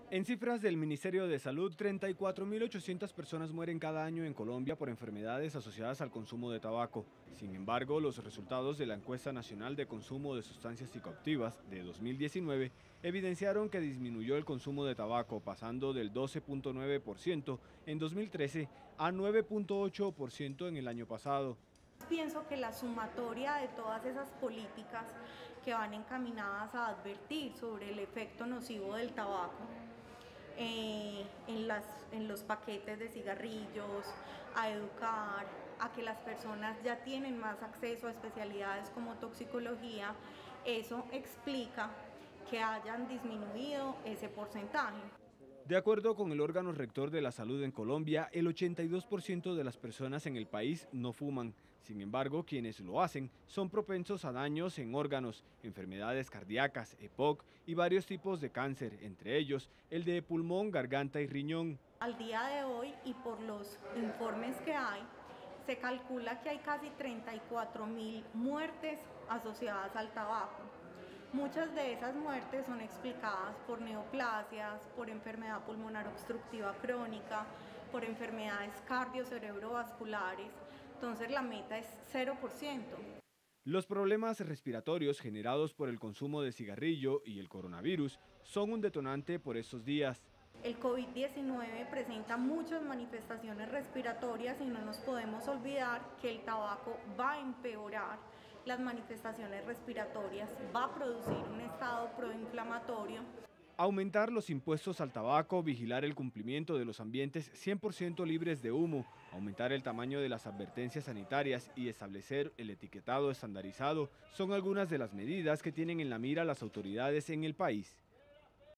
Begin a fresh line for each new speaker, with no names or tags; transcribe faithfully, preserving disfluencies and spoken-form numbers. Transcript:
En cifras del Ministerio de Salud, treinta y cuatro mil ochocientas personas mueren cada año en Colombia por enfermedades asociadas al consumo de tabaco. Sin embargo, los resultados de la Encuesta Nacional de Consumo de Sustancias Psicoactivas de dos mil diecinueve evidenciaron que disminuyó el consumo de tabaco, pasando del doce punto nueve por ciento en dos mil trece a nueve punto ocho por ciento en el año pasado.
Pienso que la sumatoria de todas esas políticas que van encaminadas a advertir sobre el efecto nocivo del tabaco eh, en, las, en los paquetes de cigarrillos, a educar, a que las personas ya tienen más acceso a especialidades como toxicología, eso explica que hayan disminuido ese porcentaje.
De acuerdo con el órgano rector de la salud en Colombia, el ochenta y dos por ciento de las personas en el país no fuman. Sin embargo, quienes lo hacen son propensos a daños en órganos, enfermedades cardíacas, E P O C y varios tipos de cáncer, entre ellos el de pulmón, garganta y riñón.
Al día de hoy, y por los informes que hay, se calcula que hay casi treinta y cuatro mil muertes asociadas al tabaco. Muchas de esas muertes son explicadas por neoplasias, por enfermedad pulmonar obstructiva crónica, por enfermedades cardiocerebrovasculares. Entonces la meta es cero por ciento.
Los problemas respiratorios generados por el consumo de cigarrillo y el coronavirus son un detonante por estos días.
El COVID diecinueve presenta muchas manifestaciones respiratorias y no nos podemos olvidar que el tabaco va a empeorar las manifestaciones respiratorias, va a producir un estado proinflamatorio.
Aumentar los impuestos al tabaco, vigilar el cumplimiento de los ambientes cien por ciento libres de humo, aumentar el tamaño de las advertencias sanitarias y establecer el etiquetado estandarizado son algunas de las medidas que tienen en la mira las autoridades en el país.